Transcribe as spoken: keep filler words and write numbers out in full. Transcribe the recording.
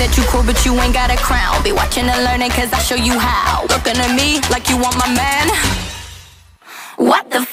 that you cool, but you ain't got a crown. Be watching and learning, cause I show you how. Looking at me like you want my man. What the